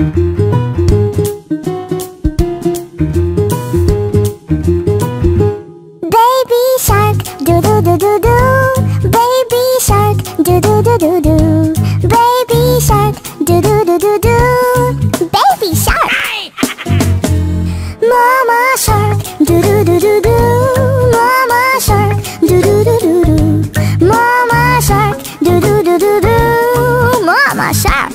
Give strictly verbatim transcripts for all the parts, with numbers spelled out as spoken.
Baby shark, do do do do do. Baby shark, do do do do do. Baby shark, do do do do do. Baby shark. Mama shark, do do do do do. Mama shark, do do do do do. Mama shark, do do do do do. Mama shark.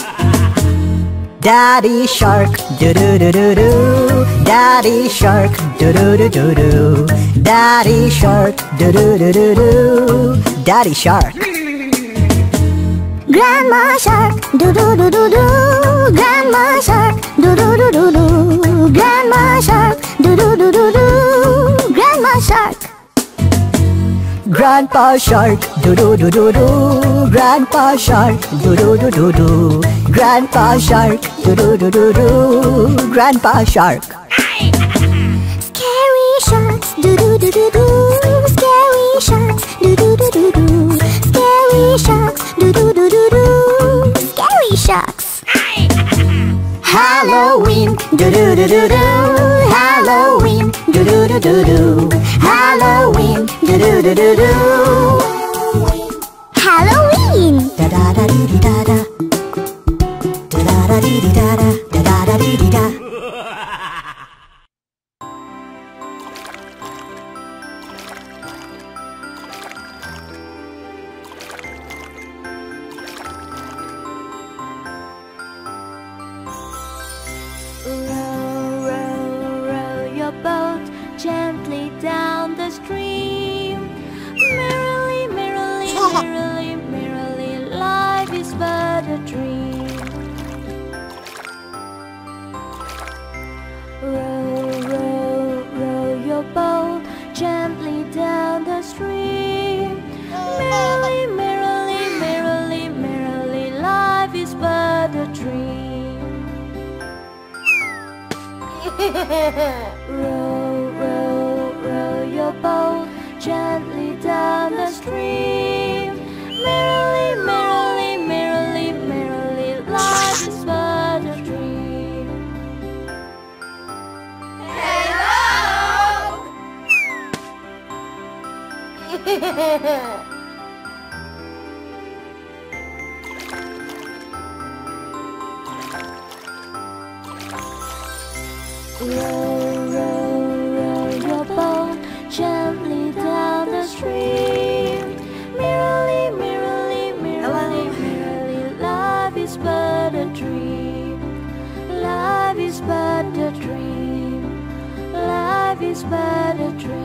Daddy shark, do do do do do. Daddy shark, do do do do do. Daddy shark, do do do do do. Daddy shark. Grandma shark, do do do do do. Grandma shark, do do do do do. Grandma shark, do do do do do. Grandma shark. Grandpa shark, do do do do do. Grandpa shark, do do do do do. Grandpa shark, do do do do do. Grandpa shark. Scary sharks, do do do do do. Scary sharks, do do do do do. Scary sharks, do do do do do. Scary sharks. Halloween, do do do do do. Halloween, do do do do do. Halloween, do do do do do. Halloween. Da da da dee dee da da. Da da da dee dee da da. Da da da dee dee da. Row, row, row your boat gently down the stream. Merrily, merrily, merrily, merrily, life is but a dream. Row, row, row your boat gently down the stream. Merrily, merrily, merrily, merrily, life is but a dream. Row, row, row your boat gently down the stream. Merrily, merrily, merrily, merrily, life is but a dream. Hello! Row, row, row your boat gently down the stream. Merrily, merrily, merrily, merrily, life is but a dream. Life is but a dream. Life is but a dream.